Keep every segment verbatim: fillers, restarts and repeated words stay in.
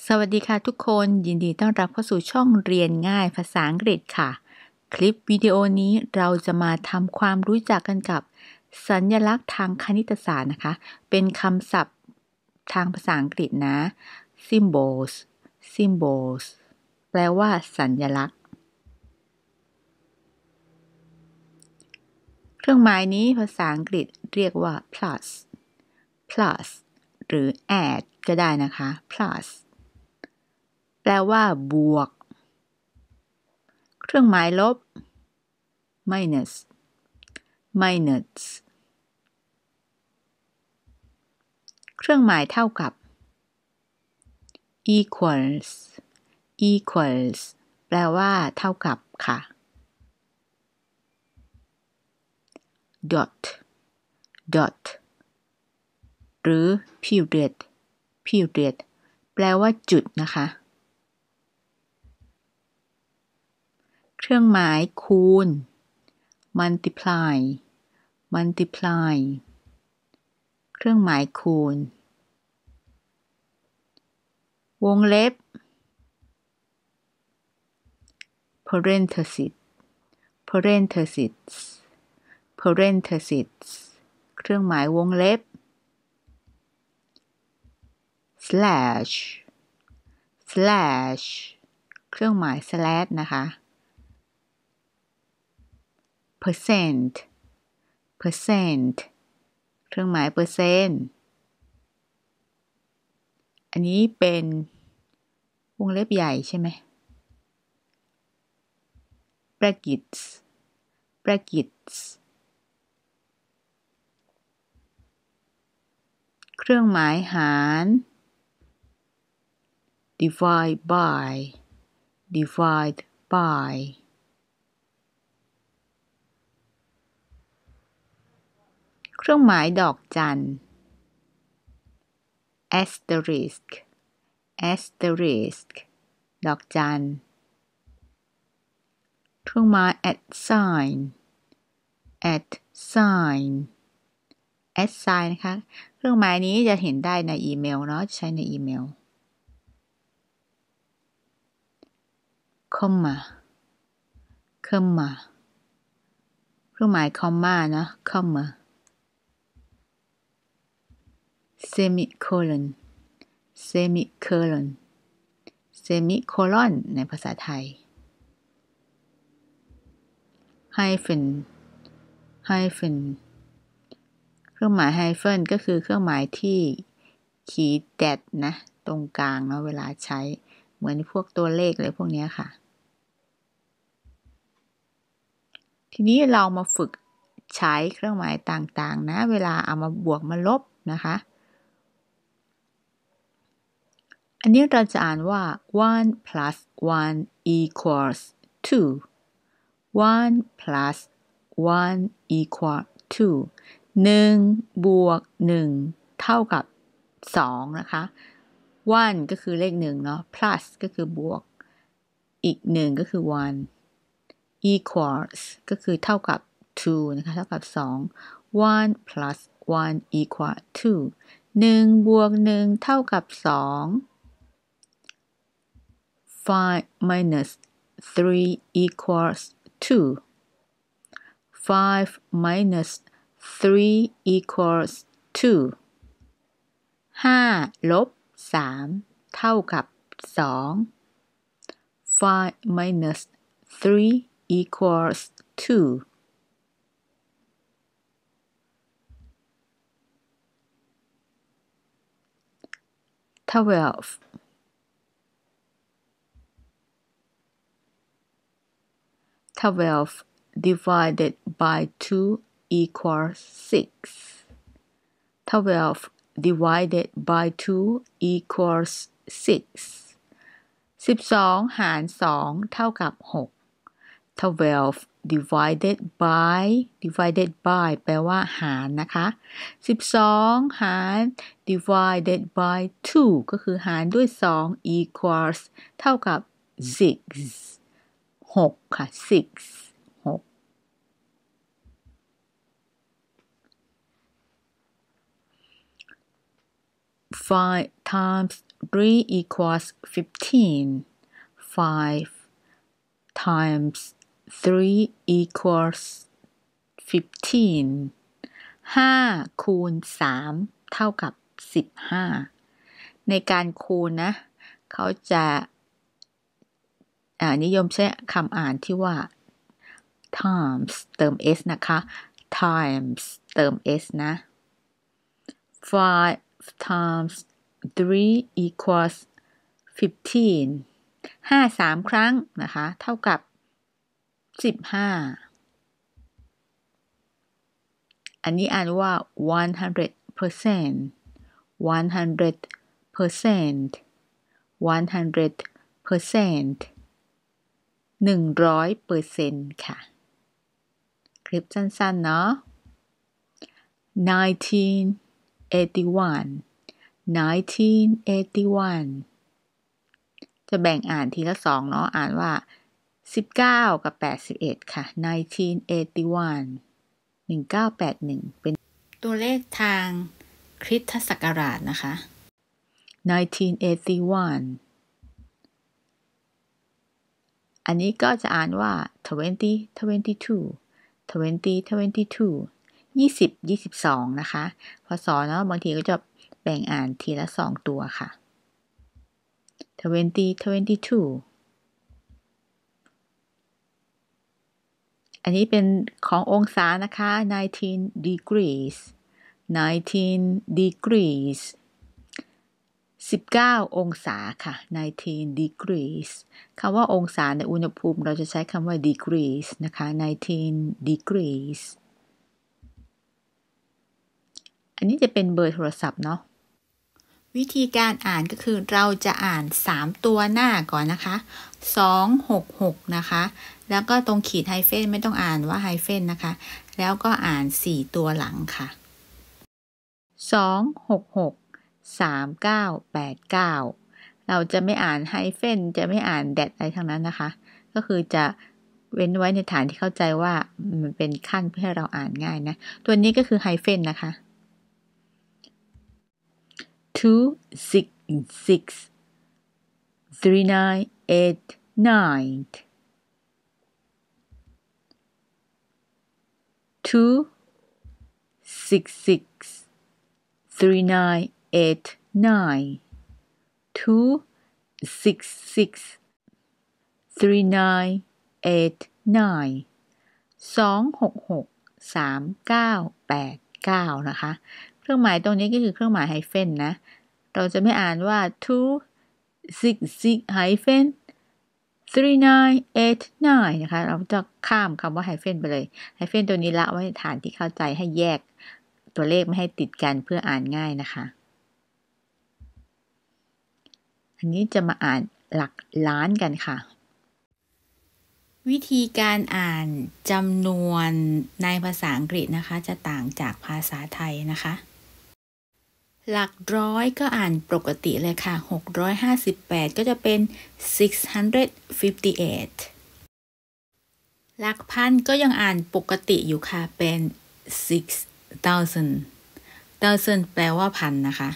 สวัสดีค่ะทุกคนยินดีต้อนรับเข้าสู่ช่องเรียนง่ายภาษาอังกฤษค่ะคลิปวิดีโอนี้เราจะมาทำความรู้จักกันกับสัญลักษณ์ทางคณิตศาสตร์นะคะเป็นคำศัพท์ทางภาษาอังกฤษนะ symbols symbols แปลว่าสัญลักษณ์เครื่องหมายนี้ภาษาอังกฤษเรียกว่า plus plus หรือ add ก็ได้นะคะ plusแปลว่าบวกเครื่องหมายลบ minus minus เครื่องหมายเท่ากับ equals equals แปลว่าเท่ากับค่ะ dot dot หรือ period period แปลว่าจุดนะคะเครื่องหมายคูณ multiply multiply เครื่องหมายคูณวงเล็บ parenthesis parenthesis parenthesis เครื่องหมายวงเล็บ slash slash เครื่องหมาย slash นะคะ percent percent เครื่องหมายเปอร์เซ็นต์อันนี้เป็นวงเล็บใหญ่ใช่ไหม brackets brackets เครื่องหมายหาร divide by divide by เครื่องหมายดอกจัน asterisk asterisk ดอกจันเครื่องหมาย at sign at sign at sign นะคะเครื่องหมายนี้จะเห็นได้ในอีเมลเนาะใช้ในอีเมล comma comma เครื่องหมาย comma นะ comma semicolon semicolon semicolon ในภาษาไทย hyphen hyphen เครื่องหมาย hyphen ก็คือเครื่องหมายที่ขีดแดดนะตรงกลางเนาะเวลาใช้เหมือนพวกตัวเลขอะไรพวกนี้ค่ะทีนี้เรามาฝึกใช้เครื่องหมายต่างๆนะเวลาเอามาบวกมาลบนะคะอันนี้เราจะอ่านว่า one plus one equals two one plus one equal two หนึ่งบวกหนึ่งเท่ากับสองนะคะ one ก็คือเลขหนึ่งเนาะ plus ก็คือบวกอีกหนึ่งก็คือ one equals ก็คือเท่ากับ two นะคะเท่ากับสอง one plus one equal two หนึ่งบวกหนึ่งเท่ากับสอง five minus three equals two five minus three equals two ห้าลบสามเท่ากับสอง five minus three equals two twelve twelve divided by two equals six twelve divided by two equals six สิบสองหารสองเท่ากับหก twelve divided by divided by แปลว่าหารนะคะสิบสองหาร divided by two ก็คือหารด้วยสอง equals เท่ากับ six หกค่ะ six หก five times three equals fifteen. five times three equals fifteen.ห้าคูณสามเท่ากับสิบห้าในการคูณนะเขาจะนิยมใช้คำอ่านที่ว่า times เติม s นะคะ times เติม s นะ five times three equals fifteen ห้าสามครั้งนะคะเท่ากับสิบห้าอันนี้อ่านว่า one hundred percent one hundred percent one hundred percent หนึ่งร้อยเปอร์เซ็นต์ค่ะคลิปสั้นๆเนาะ nineteen eighty-one nineteen eighty-one จะแบ่งอ่านทีละสองเนาะอ่านว่าสิบเก้ากับแปดสิบเอ็ดค่ะ nineteen eighty-one หนึ่งพันเก้าร้อยแปดสิบเอ็ดเป็นตัวเลขทางคริสตศักราชนะคะ nineteen eighty-one อันนี้ก็จะอ่านว่า twenty twenty-two twenty twenty-two ยี่สิบ ยี่สิบสองนะคะพศเนาะบางทีก็จะแบ่งอ่านทีละสองตัวค่ะ twenty twenty-two อันนี้เป็นขององศานะคะ nineteen degrees nineteen degrees สิบเก้าองศาค่ะ nineteen degrees คำว่าองศาในอุณหภูมิเราจะใช้คำว่า degrees นะคะ nineteen degrees อันนี้จะเป็นเบอร์โทรศัพท์เนาะวิธีการอ่านก็คือเราจะอ่านสามตัวหน้าก่อนนะคะสองหกหกนะคะแล้วก็ตรงขีดไฮเฟนไม่ต้องอ่านว่าไฮเฟนนะคะแล้วก็อ่านสี่ตัวหลังค่ะสองหกหกสามเก้าแปดเก้าเราจะไม่อ่านไฮเฟนจะไม่อ่านแดดอะไรทั้งนั้นนะคะก็คือจะเว้นไว้ในฐานที่เข้าใจว่ามันเป็นขั้นเพื่อให้เราอ่านง่ายนะตัวนี้ก็คือไฮเฟนนะคะtwo six six three nine eight nine two six six three nine eight nine two six six three nine eight nine สองหกหกสามเก้าแปดเก้านะคะเครื่องหมายตรงนี้ก็คือเครื่องหมายไฮเฟนนะเราจะไม่อ่านว่า two six six hyphen three nine eight nine นะคะเราจะข้ามคำว่าไฮเฟนไปเลยไฮเฟนตัวนี้ละไว้ฐานที่เข้าใจให้แยกตัวเลขไม่ให้ติดกันเพื่ออ่านง่ายนะคะอันนี้จะมาอ่านหลักล้านกันค่ะวิธีการอ่านจำนวนในภาษาอังกฤษนะคะจะต่างจากภาษาไทยนะคะหลักร้อยก็อ่านปกติเลยค่ะหกร้อยห้าสิบแปดก็จะเป็น six hundred fifty-eight หลักพันก็ยังอ่านปกติอยู่ค่ะเป็น six thousand thousand แปลว่าพันนะคะ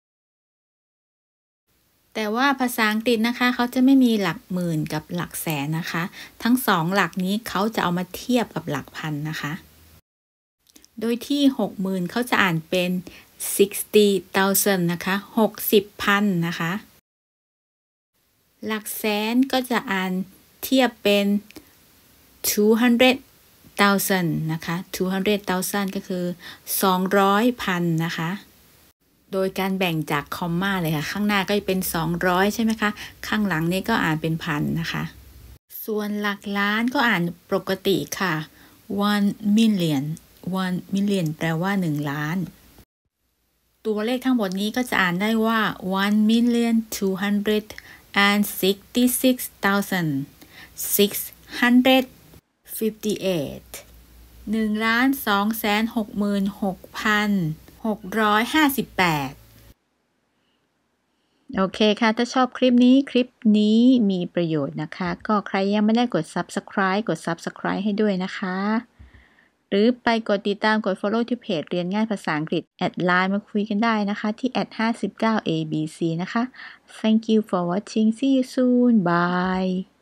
แต่ว่าภาษาอังกฤษนะคะเขาจะไม่มีหลักหมื่นกับหลักแสนนะคะทั้งสองหลักนี้เขาจะเอามาเทียบกับหลักพันนะคะโดยที่หกหมื่นเขาจะอ่านเป็น sixty thousand นะคะหกสิบพันนะคะหลักแสนก็จะอ่านเทียบเป็น two hundred thousand นะคะ two hundred thousand ก็คือสองร้อยพันนะคะโดยการแบ่งจากคอมมาเลยค่ะข้างหน้าก็จะเป็นสองร้อยใช่ไหมคะข้างหลังนี้ก็อ่านเป็นพันนะคะส่วนหลักล้านก็อ่านปกติค่ะ one million one million แปลว่าหนึ่งล้านตัวเลขทั้งหมดนี้ก็จะอ่านได้ว่า one million two hundred sixty-six thousand six hundred fifty-eight หนึ่งล้านสองแสนหกหมื่นหกพันหกร้อยห้าสิบแปดโอเคค่ะถ้าชอบคลิปนี้คลิปนี้มีประโยชน์นะคะก็ใครยังไม่ได้กด Subscribe กด Subscribe ให้ด้วยนะคะหรือไปกดติดตามกด follow ที่เพจเรียนง่ายภาษาอังกฤษแอดไลน์มาคุยกันได้นะคะที่ แอท ห้าสิบเก้า เอ บี ซี นะคะ Thank you for watching see you soon bye